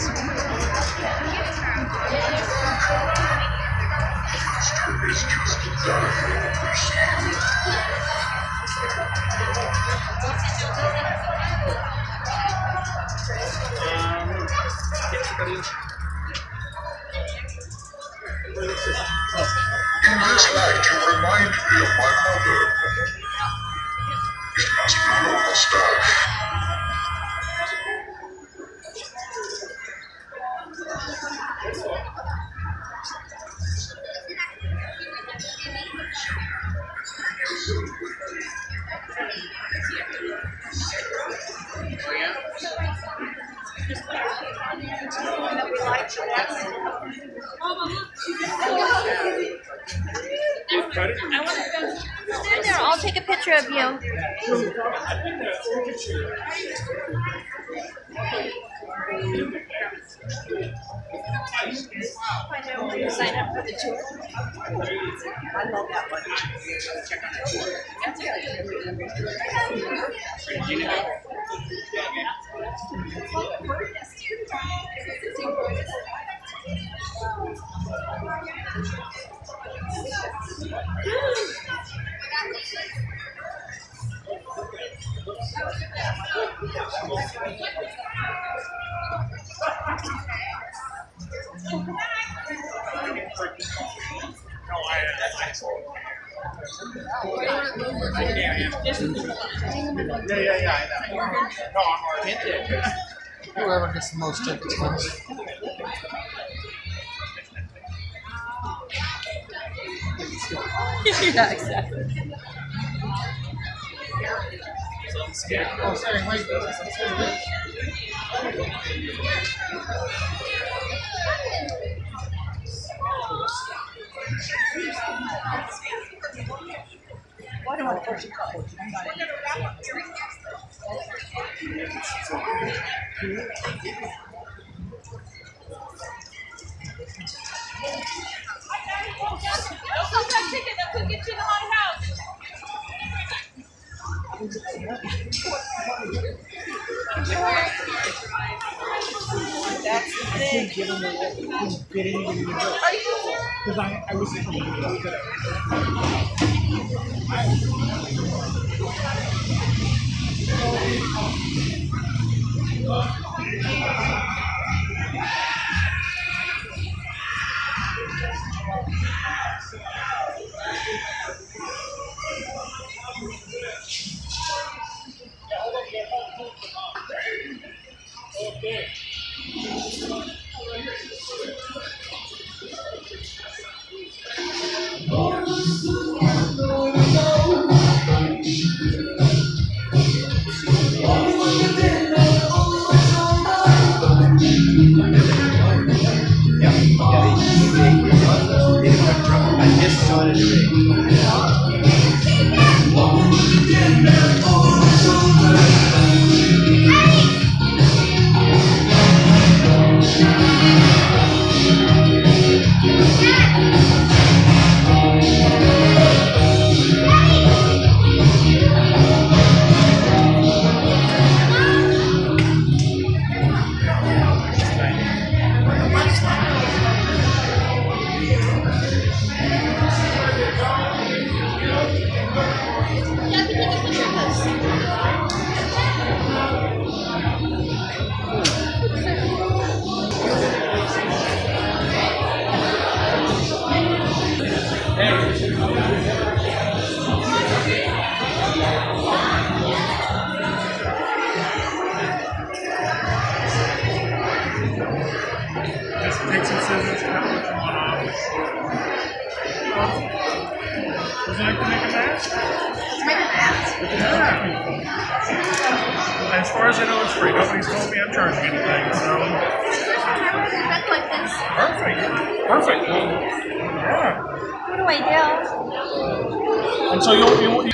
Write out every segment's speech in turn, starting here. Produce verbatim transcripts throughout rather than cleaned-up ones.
In this light, you remind me of my mother. It must be your mustache. Stand there, I'll take a picture of you. Sign up for the tour. I love that one. Yeah, yeah, yeah, I know. No, I'm hinted. Whoever gets the most tickets wins. Yeah, exactly. Oh, sorry, wait. Why do I want to fortune cookie? Ticket that could get you in the haunted house. That's the thing. Because I, I was thinking I just saw it today. take some scissors, cut what you want off. Would you like to make a mask? Let's make a mask. Yeah. As far as I know, it's free. Nobody's told me I'm charging anything, so. Like this. Perfect. Perfect. Yeah. What do I do? And so you'll. you'll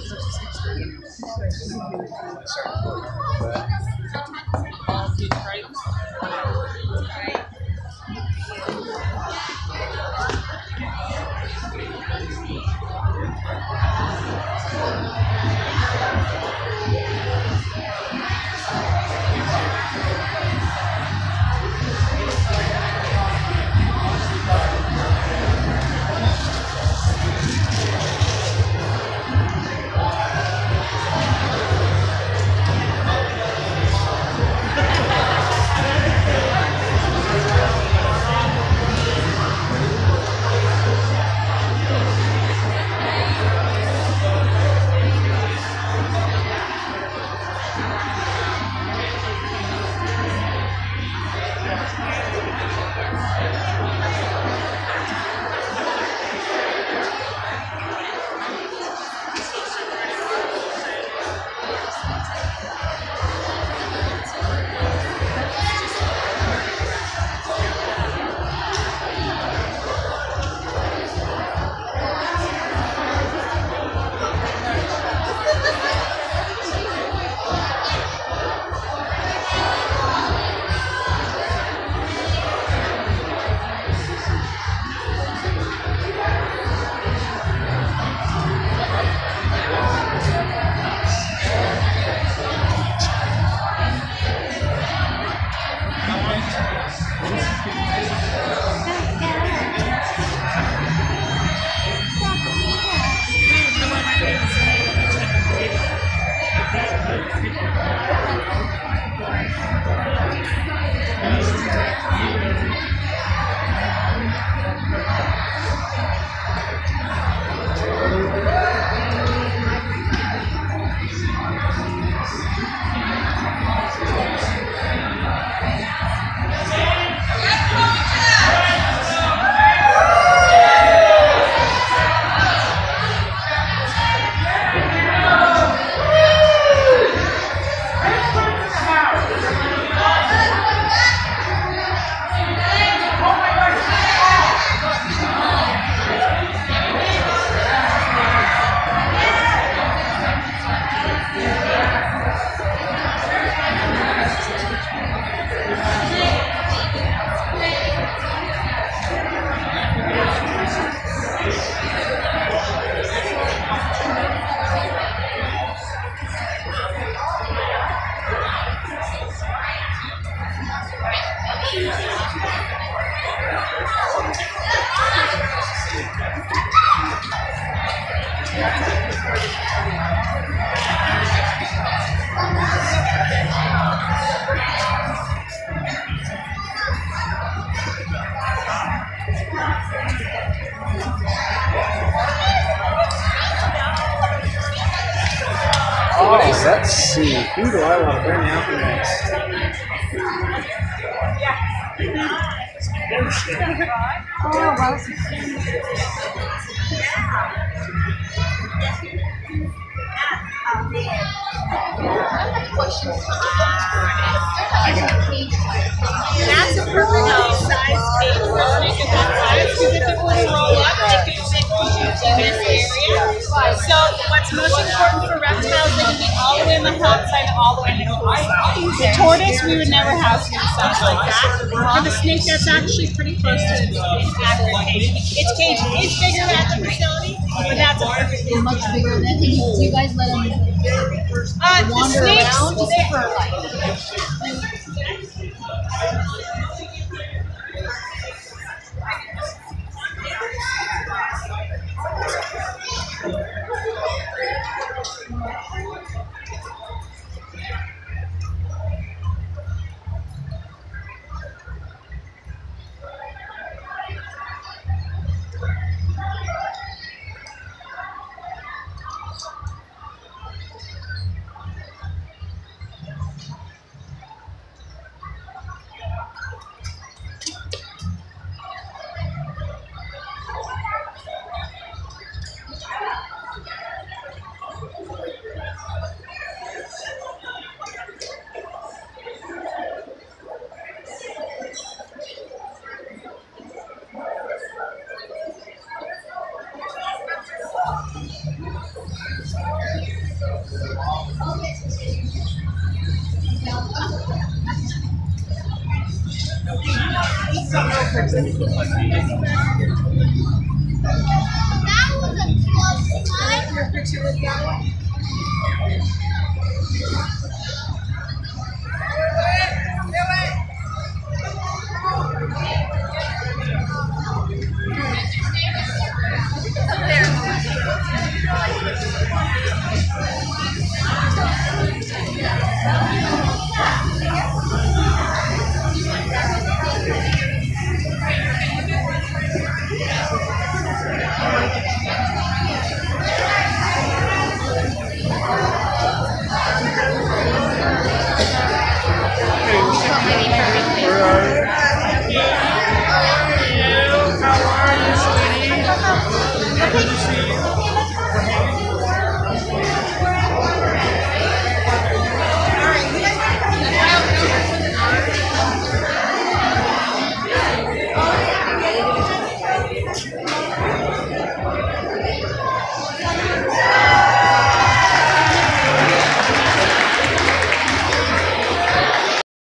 Let's see, who do I want to bring out next? Oh, well. That's a perfect size cage. We'll make it that size because if it was roll up, it could fit into this area. So what's most important for reptiles, they can be all the way on the top side and all the way on the coast. The tortoise, we would never house in size like that. For the snake, that's actually pretty close to its accurate cage. Its cage is bigger at the facility, but that's a perfect They're much bigger than do you guys let them uh, the wander snakes, around just they- for like That was a close one.